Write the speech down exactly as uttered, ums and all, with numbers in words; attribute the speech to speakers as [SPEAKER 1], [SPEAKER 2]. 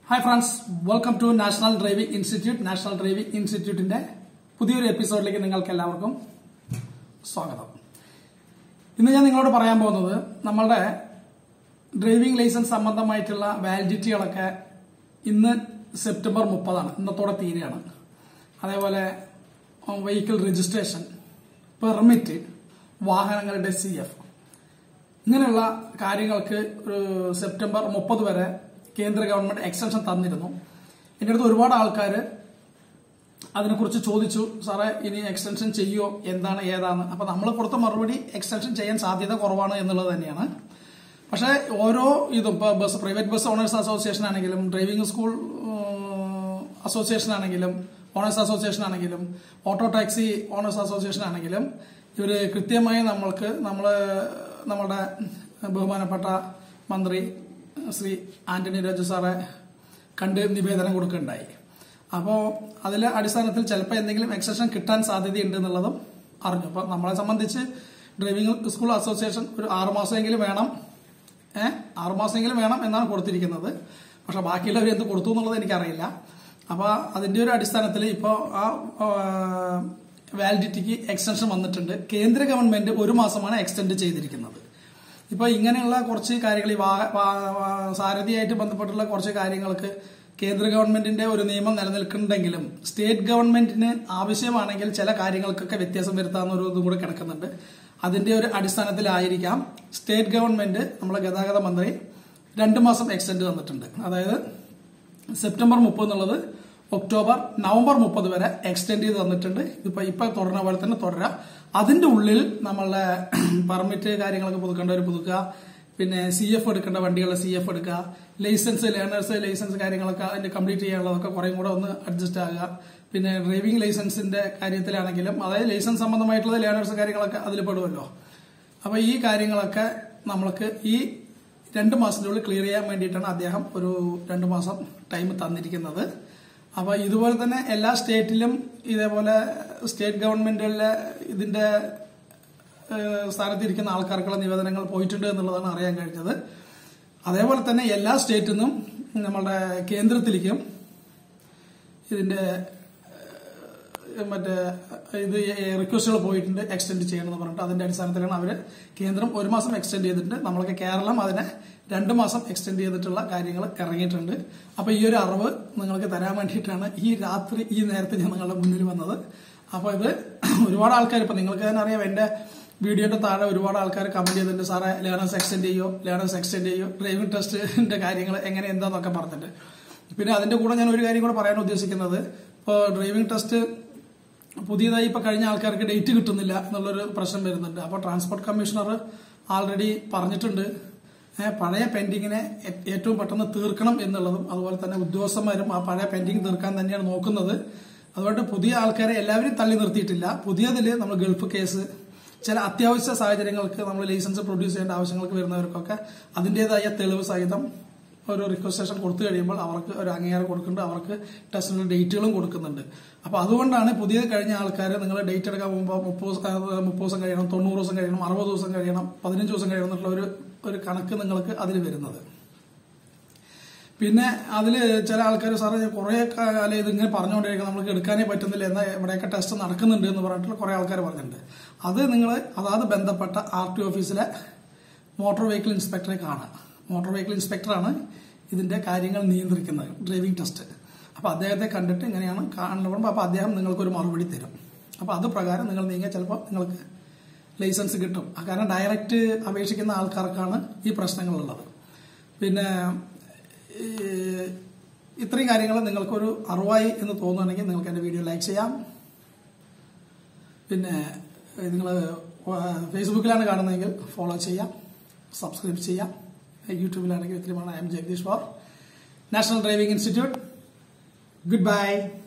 [SPEAKER 1] Hi friends, welcome to National Driving Institute. National Driving Institute-ന്റെ പുതിയൊരു എപ്പിസോഡിലേക്ക് നിങ്ങൾക്ക് എല്ലാവർക്കും സ്വാഗതം. ഇന്ന് ഞാൻ നിങ്ങളോട് പറയാൻ പോകുന്നത് നമ്മളുടെ ഡ്രൈവിംഗ് ലൈസൻസ് സംബന്ധമായിട്ടുള്ള വാലിഡിറ്റികളൊക്കെ ഇന്ന് സെപ്റ്റംബർ മുപ്പതാണ്, ഇന്നത്തോടെ തീരെയാണ്. അതേപോലെ വെഹിക്കിൾ രജിസ്ട്രേഷൻ, പെർമിറ്റ്, വാഹനങ്ങളുടെ സി എഫ്, ഇങ്ങനെയുള്ള കാര്യങ്ങൾക്ക് ഒരു സെപ്റ്റംബർ മുപ്പത് വരെ കേന്ദ്ര ഗവൺമെന്റ് എക്സ്റ്റൻഷൻ തന്നിരുന്നു. എന്റെ അടുത്ത് ഒരുപാട് ആൾക്കാർ അതിനെക്കുറിച്ച് ചോദിച്ചു, സാറേ ഇനി എക്സ്റ്റൻഷൻ ചെയ്യോ, എന്താണ് ഏതാണ്. അപ്പൊ നമ്മൾ കൊടുത്ത മറുപടി എക്സ്റ്റൻഷൻ ചെയ്യാൻ സാധ്യത കുറവാണ് എന്നുള്ളത് തന്നെയാണ്. പക്ഷെ ഓരോ ഇതും ഇപ്പൊ bus private bus owners association ആണെങ്കിലും, ഡ്രൈവിംഗ് സ്കൂൾ അസോസിയേഷൻ ആണെങ്കിലും, ഓണേഴ്സ് അസോസിയേഷൻ ആണെങ്കിലും, ഓട്ടോ ടാക്സി ഓണേഴ്സ് അസോസിയേഷൻ ആണെങ്കിലും, ഇവര് കൃത്യമായി നമ്മൾക്ക് നമ്മള് നമ്മുടെ ബഹുമാനപ്പെട്ട മന്ത്രി ശ്രീ ആന്റണി രാജു സാറെ കണ്ട് നിവേദനം കൊടുക്കുകയുണ്ടായി. അപ്പോൾ അതിലെ അടിസ്ഥാനത്തിൽ ചിലപ്പോൾ എന്തെങ്കിലും എക്സ്റ്റൻഷൻ കിട്ടാൻ സാധ്യതയുണ്ട് എന്നുള്ളതും അറിഞ്ഞു. അപ്പൊ നമ്മളെ സംബന്ധിച്ച് ഡ്രൈവിംഗ് സ്കൂൾ അസോസിയേഷൻ ഒരു ആറുമാസമെങ്കിലും വേണം ഏഹ് ആറുമാസമെങ്കിലും വേണം എന്നാണ് കൊടുത്തിരിക്കുന്നത്. പക്ഷെ ബാക്കിയുള്ളവർ എന്ത് കൊടുത്തു എന്നുള്ളത് എനിക്കറിയില്ല. അപ്പൊ അതിന്റെ ഒരു അടിസ്ഥാനത്തിൽ ഇപ്പോൾ ആ വാലിഡിറ്റിക്ക് എക്സ്റ്റൻഷൻ വന്നിട്ടുണ്ട്. കേന്ദ്ര ഗവൺമെന്റ് ഒരു മാസമാണ് എക്സ്റ്റെൻഡ് ചെയ്തിരിക്കുന്നത്. ഇപ്പൊ ഇങ്ങനെയുള്ള കുറച്ച് കാര്യങ്ങൾ, ഈ സാരഥിയായിട്ട് ബന്ധപ്പെട്ടുള്ള കുറച്ച് കാര്യങ്ങൾക്ക് കേന്ദ്ര ഗവൺമെന്റിന്റെ ഒരു നിയമം നിലനിൽക്കുന്നുണ്ടെങ്കിലും സ്റ്റേറ്റ് ഗവൺമെന്റിന് ആവശ്യമാണെങ്കിൽ ചില കാര്യങ്ങൾക്കൊക്കെ വ്യത്യാസം വരുത്താവുന്ന ഒരു ഇതും കൂടെ കിടക്കുന്നുണ്ട്. അതിന്റെ ഒരു അടിസ്ഥാനത്തിലായിരിക്കാം സ്റ്റേറ്റ് ഗവൺമെന്റ് നമ്മളെ ഗതാഗത മന്ത്രി രണ്ടു മാസം എക്സ്റ്റെൻഡ് തന്നിട്ടുണ്ട്. അതായത് സെപ്റ്റംബർ മുപ്പത് എന്നുള്ളത് ഒക്ടോബർ നവംബർ മുപ്പത് വരെ എക്സ്റ്റെൻഡ് ചെയ്ത് തന്നിട്ടുണ്ട്. ഇപ്പൊ ഇപ്പൊ തുടരുന്ന പോലെ തന്നെ തുടരാം. അതിന്റെ ഉള്ളിൽ നമ്മളുടെ പെർമിറ്റ് കാര്യങ്ങളൊക്കെ പുതുക്കേണ്ടവർ പുതുക്കുക, പിന്നെ സി എഫ് എടുക്കേണ്ട വണ്ടികളുടെ സി എഫ് എടുക്കുക, ലൈസൻസ് ലേണേഴ്സ് ലൈസൻസ് കാര്യങ്ങളൊക്കെ അതിന്റെ കംപ്ലീറ്റ് ചെയ്യാനുള്ളതൊക്കെ കുറേയും കൂടെ ഒന്ന് അഡ്ജസ്റ്റ് ആകുക. പിന്നെ ഡ്രൈവിംഗ് ലൈസൻസിന്റെ കാര്യത്തിലാണെങ്കിലും, അതായത് ലൈസൻസ് സംബന്ധമായിട്ടുള്ള ലേണേഴ്സ് കാര്യങ്ങളൊക്കെ അതിൽ പെടുമല്ലോ. അപ്പൊ ഈ കാര്യങ്ങളൊക്കെ നമ്മൾക്ക് ഈ രണ്ടു മാസത്തിനുള്ളിൽ ക്ലിയർ ചെയ്യാൻ വേണ്ടിയിട്ടാണ് അദ്ദേഹം ഒരു രണ്ടു മാസം ടൈം തന്നിരിക്കുന്നത്. അപ്പൊ ഇതുപോലെ തന്നെ എല്ലാ സ്റ്റേറ്റിലും ഇതേപോലെ സ്റ്റേറ്റ് ഗവൺമെന്റുകളിലെ ഇതിന്റെ സ്ഥാനത്തിരിക്കുന്ന ആൾക്കാർക്കുള്ള നിവേദനങ്ങൾ പോയിട്ടുണ്ട് എന്നുള്ളതാണ് അറിയാൻ കഴിഞ്ഞത്. അതേപോലെ തന്നെ എല്ലാ സ്റ്റേറ്റിൽ നിന്നും നമ്മളുടെ കേന്ദ്രത്തിലേക്കും ഇതിന്റെ മറ്റേ ഇത് റിക്വസ്റ്റുകൾ പോയിട്ടുണ്ട് എക്സ്റ്റെൻഡ് ചെയ്യണമെന്ന് പറഞ്ഞിട്ട്. അതിന്റെ അടിസ്ഥാനത്തിലാണ് അവര് കേന്ദ്രം ഒരു മാസം എക്സ്റ്റെൻഡ് ചെയ്തിട്ടുണ്ട്. നമ്മളൊക്കെ കേരളം അതിനെ രണ്ടു മാസം എക്സ്റ്റെൻഡ് ചെയ്തിട്ടുള്ള കാര്യങ്ങൾ ഇറങ്ങിയിട്ടുണ്ട്. അപ്പൊ ഈ ഒരു അറിവ് നിങ്ങൾക്ക് തരാൻ വേണ്ടിയിട്ടാണ് ഈ രാത്രി ഈ നേരത്തെ ഞാൻ നിങ്ങളുടെ മുന്നിൽ വന്നത്. അപ്പൊ ഇത് ഒരുപാട് ആൾക്കാർ, ഇപ്പൊ നിങ്ങൾക്ക് തന്നെ അറിയാം, എന്റെ വീഡിയോന്റെ താഴെ ഒരുപാട് ആൾക്കാർ കമന്റ് ചെയ്തിട്ടുണ്ട്, സാറേ ലേണേഴ്സ് എക്സ്റ്റെൻഡ് ചെയ്യോ ലേണേഴ്സ് എക്സ്റ്റെൻഡ് ചെയ്യോ ഡ്രൈവിംഗ് ടെസ്റ്റിന്റെ കാര്യങ്ങൾ എങ്ങനെ എന്താന്നൊക്കെ പറഞ്ഞിട്ട്. പിന്നെ അതിന്റെ കൂടെ ഞാൻ ഒരു കാര്യം കൂടെ പറയാൻ ഉദ്ദേശിക്കുന്നത്, ഇപ്പോൾ ഡ്രൈവിംഗ് ടെസ്റ്റ് പുതിയതായി ഇപ്പൊ കഴിഞ്ഞ ആൾക്കാർക്ക് ഡേറ്റ് കിട്ടുന്നില്ല എന്നുള്ളൊരു പ്രശ്നം വരുന്നുണ്ട്. അപ്പോൾ ട്രാൻസ്പോർട്ട് കമ്മീഷണർ ആൾറെഡി പറഞ്ഞിട്ടുണ്ട് പഴയ പെൻഡിങ്ങിനെ ഏറ്റവും പെട്ടെന്ന് തീർക്കണം എന്നുള്ളതും. അതുപോലെ തന്നെ ഉദ്യോഗസ്ഥന്മാരും ആ പഴയ പെൻഡിങ് തീർക്കാൻ തന്നെയാണ് നോക്കുന്നത്. അതുകൊണ്ട് പുതിയ ആൾക്കാരെ എല്ലാവരും തള്ളി നിർത്തിയിട്ടില്ല. പുതിയതില് നമ്മൾ ഗൾഫ് കേസ്, ചില അത്യാവശ്യ സാഹചര്യങ്ങൾക്ക് നമ്മൾ ലൈസൻസ് പ്രൊഡ്യൂസ് ചെയ്യേണ്ട ആവശ്യങ്ങൾക്ക് വരുന്നവർക്കൊക്കെ അതിന്റേതായ തെളിവ് സഹിതം ഒരു റിക്വസ്റ്റേഷൻ കൊടുത്തു കഴിയുമ്പോൾ അവർക്ക് ഒരു അംഗീകാരം കൊടുക്കുന്നുണ്ട്, അവർക്ക് ടെസ്റ്റിനുള്ള ഡേറ്റുകളും കൊടുക്കുന്നുണ്ട്. അപ്പൊ അതുകൊണ്ടാണ് പുതിയ കഴിഞ്ഞ ആൾക്കാർ നിങ്ങൾ ഡേറ്റ് എടുക്കാൻ പോകുമ്പോൾ മുപ്പത് മുപ്പത് ദിവസം കഴിയണം, തൊണ്ണൂറ് ദിവസം കഴിയണം, അറുപത് ദിവസം കഴിയണം, പതിനഞ്ച് ദിവസം കഴിയണം എന്നുള്ള ഒരു ഒരു കണക്ക് നിങ്ങൾക്ക് അതിൽ വരുന്നത്. പിന്നെ അതിൽ ചില ആൾക്കാർ, സാറേ കുറെ കാലം ഇതിങ്ങനെ പറഞ്ഞുകൊണ്ടിരിക്കുന്നത് നമുക്ക് എടുക്കാനേ പറ്റുന്നില്ല, എന്നാൽ ഇവിടെയൊക്കെ ടെസ്റ്റ് നടക്കുന്നുണ്ട് എന്ന് പറഞ്ഞിട്ട് കുറെ ആൾക്കാർ പറഞ്ഞിട്ടുണ്ട്. അത് നിങ്ങൾ അതാത് ബന്ധപ്പെട്ട ആർ ടി ഓഫീസിലെ മോട്ടോർ വെഹിക്കിൾ ഇൻസ്പെക്ടറെ കാണുക. മോട്ടോർ വെഹിക്കിൾ ഇൻസ്പെക്ടറാണ് ഇതിന്റെ കാര്യങ്ങൾ നിയന്ത്രിക്കുന്നത്, ഡ്രൈവിംഗ് ടെസ്റ്റ്. അപ്പൊ അദ്ദേഹത്തെ കണ്ടിട്ട് ഇങ്ങനെയാണ് കാണുന്നത്. അപ്പൊ അദ്ദേഹം നിങ്ങൾക്കൊരു മറുപടി തരും. അപ്പൊ അത് പ്രകാരം നിങ്ങൾ നീങ്ങിയാൽ ചിലപ്പോൾ നിങ്ങൾക്ക് ലൈസൻസ് കിട്ടും. കാരണം ഡയറക്റ്റ് അപേക്ഷിക്കുന്ന ആൾക്കാർക്കാണ് ഈ പ്രശ്നങ്ങളുള്ളത്. പിന്നെ ഇത്രയും കാര്യങ്ങൾ നിങ്ങൾക്കൊരു അറിവായി എന്ന് തോന്നുകയാണെങ്കിൽ നിങ്ങൾക്ക് എന്റെ വീഡിയോ ലൈക്ക് ചെയ്യാം. പിന്നെ നിങ്ങൾ ഫേസ്ബുക്കിലാണ് കാണുന്നതെങ്കിൽ ഫോളോ ചെയ്യാം, സബ്സ്ക്രൈബ് ചെയ്യാം. യൂട്യൂബിലാണെങ്കിൽ ഇത്രയുമാണ്. I am Jagadish for National Driving Institute. Good by.